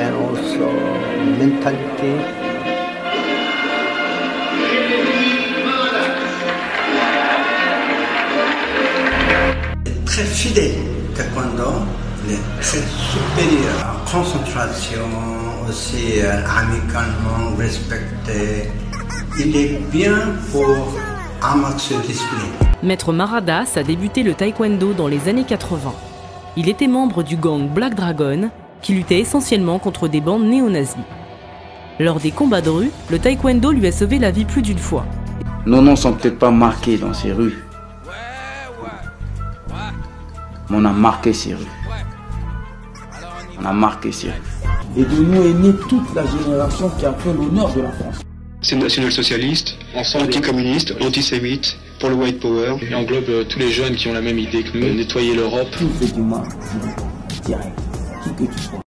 and also mentality. Très fidèle, taekwondo, il est très supérieur en concentration, aussi amicalement respecté. Il est bien pour un max de discipline. Maître Maradas a débuté le taekwondo dans les années 80. Il était membre du gang Black Dragon, qui luttait essentiellement contre des bandes néo-nazis. Lors des combats de rue, le taekwondo lui a sauvé la vie plus d'une fois. Nos noms sont peut-être pas marqués dans ces rues, mais on a marqué ces rues. On a marqué ces rues. Et de nous est née toute la génération qui a fait l'honneur de la France. C'est national-socialiste, anti-communiste, antisémite, pour le white power. Il englobe tous les jeunes qui ont la même idée que nous, nettoyer l'Europe. Tout fait du mal, direct, qui que tu sois.